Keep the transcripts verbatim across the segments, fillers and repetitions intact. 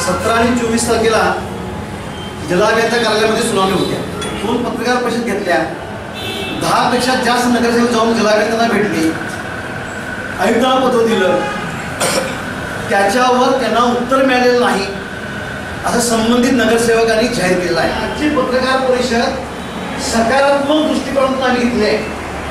सतरा आणि चोवीस तारखेला जलाभियंता कार्यालयामध्ये सुनावणी होत्या. दोन पत्रकार परिषद घेतल्या. दहा पेक्षा जास्त नगरसेवक जाऊन जलाभियंत्यांना भेटले, आयुक्तांना पत्र दिलं. त्याच्यावर त्यांना उत्तर मिळालेलं नाही असं संबंधित नगरसेवकांनी जाहीर केलेलं आहे. आजची पत्रकार परिषद सकारात्मक दृष्टिकोनातून आम्ही घेतली आहे.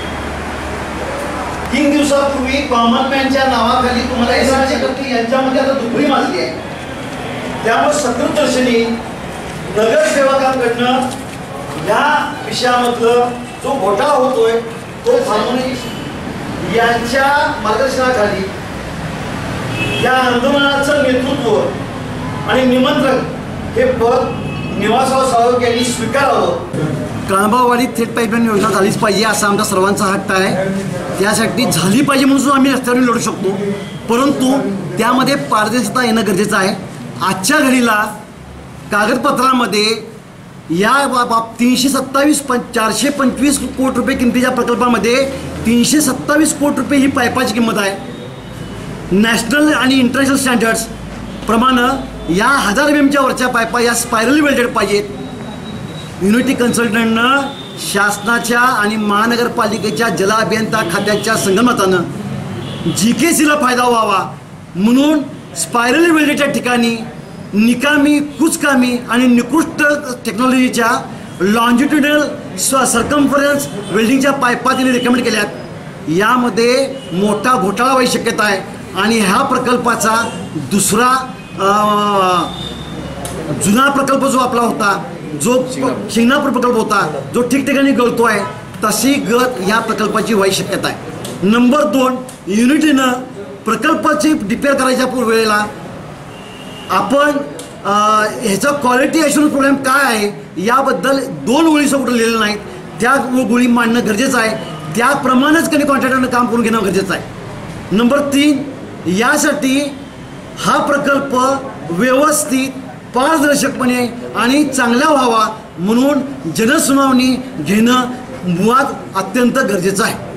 तीन दिवसापूर्वी कॉमन मॅनच्या नावाखाली तुम्हाला एसआरचे करतील यांच्यामध्ये आता दुपरी माजली आहे. त्यामुळे सकृतदर्शनी नगरसेवकांकडनं या विषयामधलं जो घोटाळा होतोय तो थांबवणे यांच्या मार्गदर्शनाखाली या आंदोलनाचं नेतृत्व आणि निमंत्रण हे पद निवासराव साळुंखे यांनी स्वीकारावं. कळंबावाडीत थेट पाईपलाईन योजना झालीच पाहिजे असा आमचा सर्वांचा हट्ट आहे. त्यासाठी झाली पाहिजे म्हणून आम्ही रस्त्यावर लढू शकतो, परंतु त्यामध्ये पारदर्शकता येणं गरजेचं आहे. आजच्या घडीला कागदपत्रामध्ये या बाब तीनशे सत्तावीस पं चारशे पंचवीस कोटी रुपये किमतीच्या प्रकल्पामध्ये तीनशे सत्तावीस कोटी रुपये ही पाईपाची किंमत आहे. नॅशनल आणि इंटरनॅशनल स्टँडर्ड्स प्रमाणे या हजार एम एमच्या वरच्या पाईपा या स्पायरली वेल्डेड पाहिजेत. युनिटी कन्सल्टंटनं शासनाच्या आणि महानगरपालिकेच्या जलाभियंता खात्याच्या संगनमतानं जी के सीला फायदा व्हावा म्हणून स्पायरली वेल्डेडच्या ठिकाणी निकामी, कुचकामी आणि निकृष्ट टेक्नॉलॉजीच्या लॉन्जिट्युडनल स सर्कम्फरन्स वेल्डिंगच्या पाईपा तिने रेकमेंड केल्यात. यामध्ये मोठा घोटाळा व्हायची शक्यता आहे आणि ह्या प्रकल्पाचा दुसरा जुना प्रकल्प जो आपला होता, जो शिंगणापूर प्रकल्प होता, जो ठिकठिकाणी गळतो आहे, तशी गत ह्या प्रकल्पाची व्हायची शक्यता आहे. नंबर दोन, युनिटीनं प्रकल्पाची डिपेअर करायच्या पूर्व वेळेला आपण ह्याचा क्वालिटी ॲश्युरन्स प्रोग्राम काय आहे याबद्दल दोन ओळी कुठं लिहिलेलं नाहीत. त्या गोळी मांडणं गरजेचं आहे. त्याप्रमाणेच कधी कॉन्ट्रॅक्टरनं काम करून घेणं गरजेचं आहे. नंबर तीन, यासाठी हा प्रकल्प व्यवस्थित, पारदर्शकपणे आणि चांगला व्हावा म्हणून जनसुनावणी घेणं मुळात अत्यंत गरजेचं आहे.